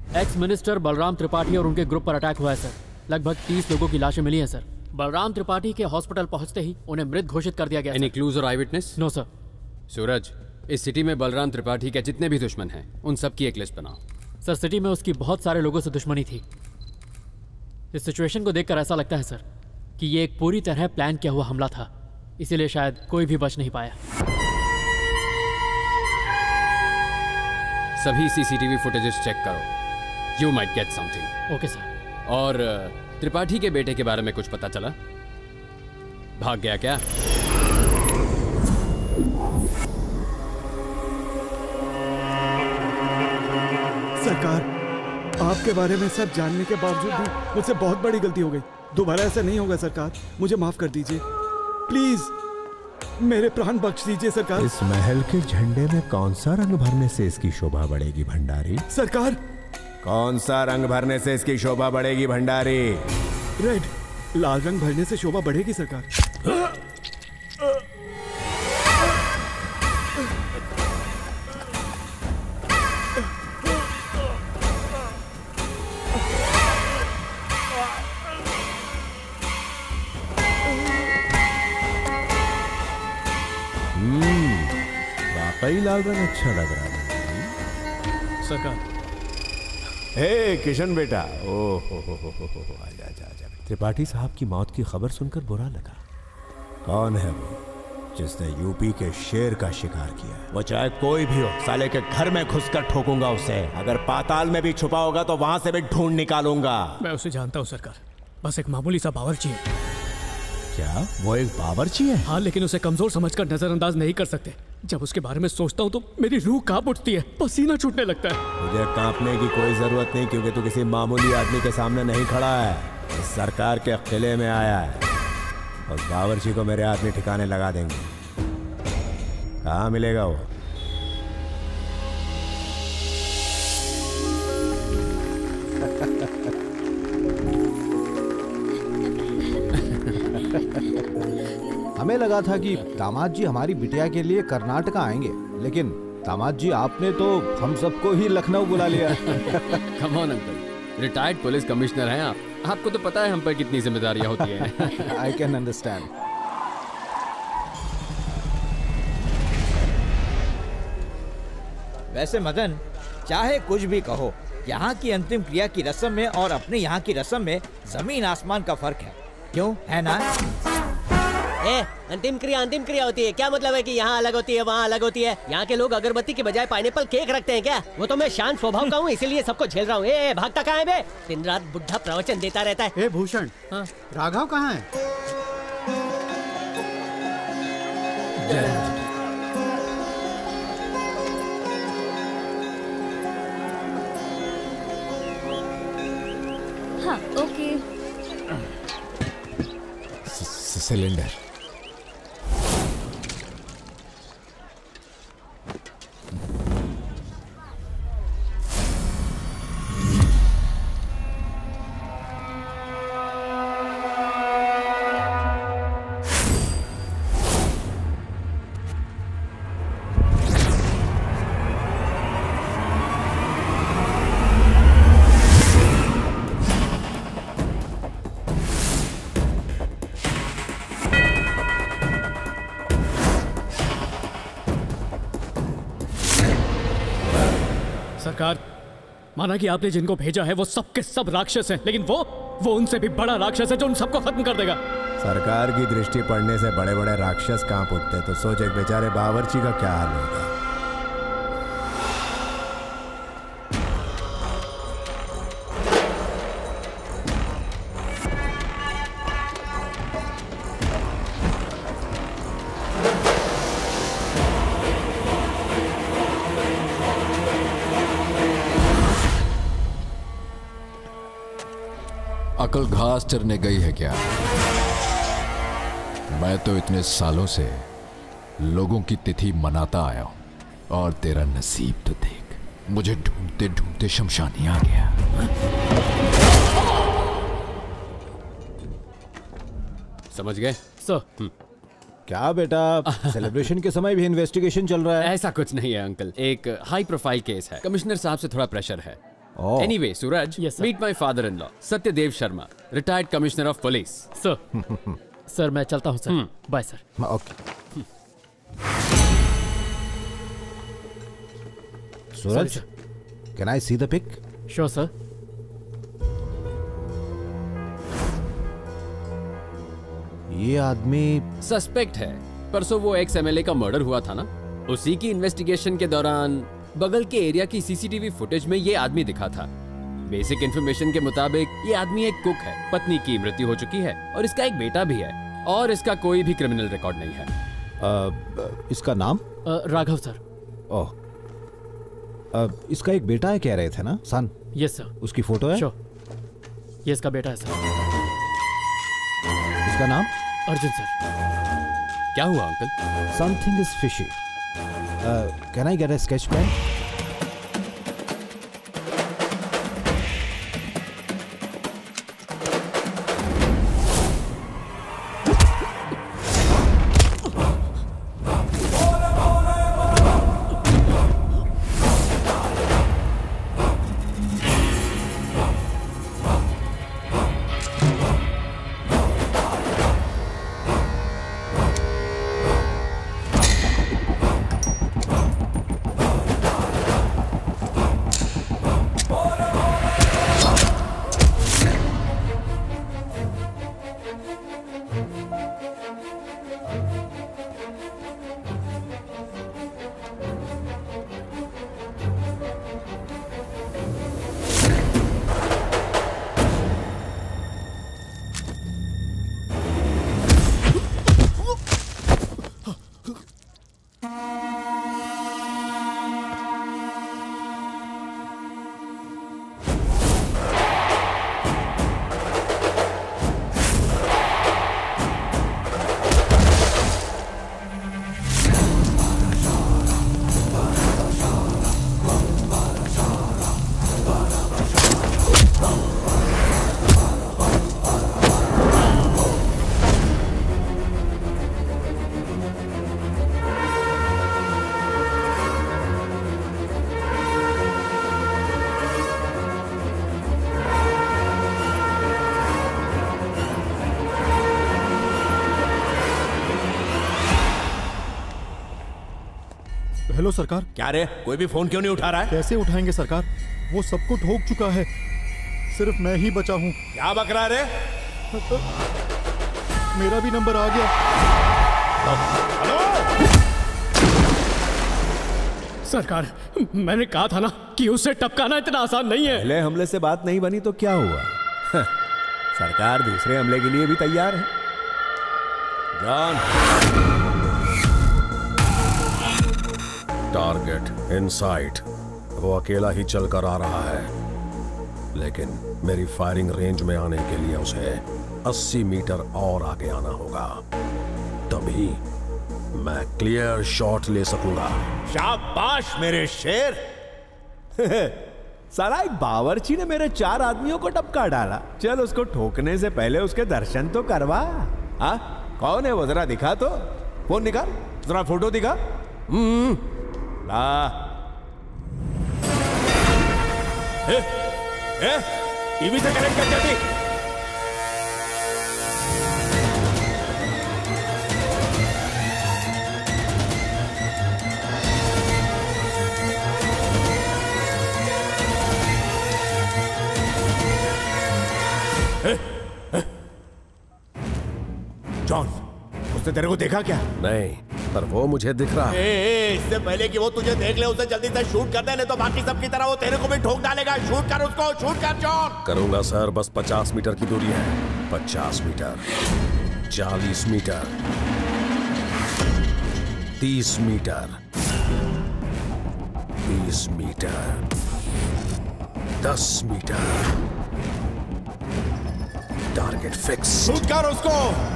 Ex minister Balram Tripathi और उनके group पर अटैक हुआ है सर। लगभग 30 लोगों की लाशें मिली हैं सर। बलराम त्रिपाठी के हॉस्पिटल पहुंचते ही उन्हें मृत घोषित कर दिया गया। एनी क्लूज और eyewitness? No sir. Suraj, इस सिटी में बलराम त्रिपाठी के जितने भी दुश्मन हैं उन सब की एक लिस्ट बनाओ। सर सिटी में उसकी बहुत सारे लोगों से दुश्मनी थी। इस सिचुएशन को देखकर ऐसा लगता है सर कि ये एक पूरी तरह प्लान किया हुआ हमला था, इसीलिए शायद कोई भी बच नहीं पाया। सभी सीसीटीवी फुटेजेस चेक करो, you might get something. Okay sir. और त्रिपाठी के बेटे के बारे में कुछ पता चला? भाग गया क्या? सरकार, आपके बारे में सब जानने के बावजूद भी मुझसे बहुत बड़ी गलती हो गई। दोबारा ऐसा नहीं होगा सरकार, मुझे माफ कर दीजिए प्लीज, मेरे प्राण बख्श दीजिए सरकार। इस महल के झंडे में कौन सा रंग भरने से इसकी शोभा बढ़ेगी भंडारी? सरकार, कौन सा रंग भरने से इसकी शोभा बढ़ेगी भंडारी? रेड, लाल रंग भरने से शोभा बढ़ेगी सरकार। वाकई लाल रंग अच्छा लग रहा है सरकार। हे किशन बेटा, ओ आजा। त्रिपाठी साहब की मौत की खबर सुनकर बुरा लगा। कौन है वो जिसने यूपी के शेर का शिकार किया? वो चाहे कोई भी हो, साले के घर में घुसकर ठोकूंगा उसे। अगर पाताल में भी छुपा होगा तो वहां से भी ढूंढ निकालूंगा। मैं उसे जानता हूँ सरकार, बस एक मामूली सा बावर्ची है। क्या वो एक बावर्ची है? हाँ, लेकिन उसे कमजोर समझकर नजरअंदाज नहीं कर सकते। जब उसके बारे में सोचता हूँ तो मेरी रूह कांप उठती है, पसीना छूटने लगता है। मुझे कांपने की कोई जरूरत नहीं, क्योंकि तू किसी मामूली आदमी के सामने नहीं खड़ा है, इस सरकार के किले में आया है। उस बावर्ची को मेरे आदमी ठिकाने लगा देंगे। कहाँ मिलेगा वो? हमें लगा था कि दामाद जी हमारी बिटिया के लिए कर्नाटका आएंगे, लेकिन दामाद जी आपने तो हम सबको ही लखनऊ बुला लिया। Come on uncle, retired police commissioner हैं आप, आपको तो पता है हम पर कितनी जिम्मेदारियां होती हैं। I can understand. वैसे मदन, चाहे कुछ भी कहो, यहाँ की अंतिम क्रिया की रस्म में और अपने यहाँ की रस्म में जमीन आसमान का फर्क है, क्यों है ना? अंतिम क्रिया होती है, क्या मतलब है कि यहाँ अलग होती है वहाँ अलग होती है? यहाँ के लोग अगरबत्ती की बजाय पाइनएप्पल केक रखते हैं क्या? वो तो मैं शांत स्वभाव का हूँ, इसीलिए सबको झेल रहा हूँ। भागता कहाँ है बे? दिन रात बुढ़ा प्रवचन देता रहता है। ए भूषण, हाँ? राघव कहाँ है? हाँ, ओके। सिलेंडर। सरकार, माना कि आपने जिनको भेजा है वो सब के सब राक्षस हैं, लेकिन वो उनसे भी बड़ा राक्षस है जो उन सबको खत्म कर देगा। सरकार की दृष्टि पड़ने से बड़े बड़े राक्षस कांप उठते, तो सोच एक बेचारे बावर्ची का क्या हाल होगा। अकल घास चरने गई है क्या? मैं तो इतने सालों से लोगों की तिथि मनाता आया हूं, और तेरा नसीब तो देख, मुझे ढूंढते ढूंढते शमशानी आ गया। समझ गए सर? क्या बेटा, सेलिब्रेशन के समय भी इन्वेस्टिगेशन चल रहा है? ऐसा कुछ नहीं है अंकल, एक हाई प्रोफाइल केस है, कमिश्नर साहब से थोड़ा प्रेशर है। Oh. Anyway Suraj, Yes, sir. Meet my father in law Satyadev Sharma, retired commissioner of police. Sir मैं चलता हूँ sir. Bye sir. Okay. Suraj, can I see the pic? Sure sir. ये आदमी सस्पेक्ट है। परसों वो एक्स एमएलए का मर्डर हुआ था ना, उसी की इन्वेस्टिगेशन के दौरान बगल के एरिया की सीसीटीवी फुटेज में ये आदमी दिखा था। बेसिक इन्फॉर्मेशन के मुताबिक ये आदमी एक कुक है, पत्नी की मृत्यु हो चुकी है और इसका एक बेटा भी है, और इसका कोई भी क्रिमिनल रिकॉर्ड नहीं है। इसका नाम? राघव सर। ओह, इसका एक बेटा है कह रहे थे ना, सन? Yes sir. उसकी फोटो है? श्योर। ये इसका बेटा है सर। इसका नाम? अर्जुन सर। क्या हुआ uncle? Something is fishy. Can I get a sketch pen? Hello सरकार। क्या रे, कोई भी फोन क्यों नहीं उठा रहा है? कैसे उठाएंगे सरकार, वो सबको ठोक चुका है, सिर्फ मैं ही बचा हूँ। क्या बक रहा रे? मेरा भी नंबर आ गया। सरकार, मैंने कहा था ना कि उसे टपकाना इतना आसान नहीं है। पहले हमले से बात नहीं बनी तो क्या हुआ? सरकार दूसरे हमले के लिए भी तैयार है। John, target in sight. वो अकेला ही चलकर आ रहा है, लेकिन मेरी फायरिंग रेंज में आने के लिए उसे 80 मीटर और आगे आना होगा, तभी मैं क्लियर शॉट ले सकूंगा। शाबाश मेरे शेर। साला एक बावर्ची ने मेरे 4 आदमियों को टपका डाला। चल उसको ठोकने से पहले उसके दर्शन तो करवा। हाँ, कौन है वो, जरा दिखा तो। फोन निकाल, जरा फोटो दिखा। ला। टीवी से कनेक्ट कर जल्दी। जॉन, उसने तेरे को देखा क्या? नहीं, पर वो मुझे दिख रहा है। इससे पहले कि वो तुझे देख ले उसे जल्दी से शूट कर दे, नहीं तो बाकी सब की तरह वो तेरे को भी ठोक डालेगा। शूट कर उसको, शूट कर जॉन। करूंगा सर, बस 50 मीटर की दूरी है। 50 metre, 40 metre, 30 metre, 20 metre, 10 metre. Target fix. Shoot कर उसको।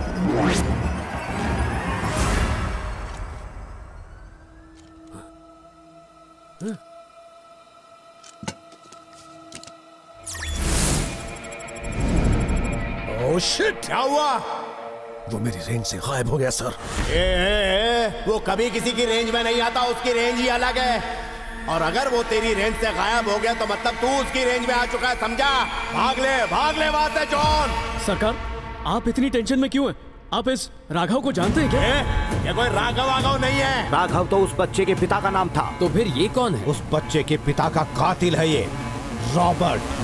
ओह शिट, क्या हुआ? वो मेरी रेंज से गायब हो गया सर। वो कभी किसी की रेंज में नहीं आता, उसकी रेंज ही अलग है। और अगर वो तेरी रेंज से गायब हो गया तो मतलब तू उसकी रेंज में आ चुका है, समझा? भाग ले वहां से जॉन। सरकार, आप इतनी टेंशन में क्यों हैं? आप इस राघव को जानते हैं क्या? ये कोई राघव नहीं है। राघव तो उस बच्चे के पिता का नाम था। तो फिर ये कौन है? उस बच्चे के पिता का कातिल है ये, रॉबर्ट।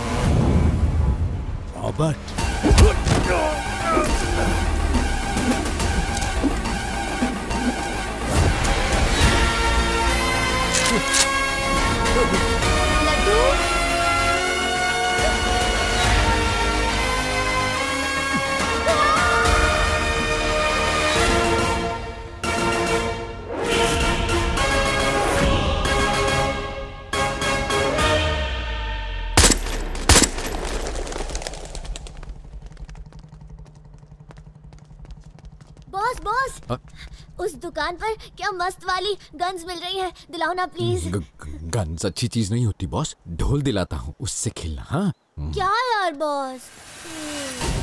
रॉबर्ट। बॉस, उस दुकान पर क्या मस्त वाली गन्स मिल रही है, दिलाओ ना प्लीज। गन्स अच्छी चीज नहीं होती बॉस, ढोल दिलाता हूँ, उससे खेलना। हाँ क्या यार बॉस।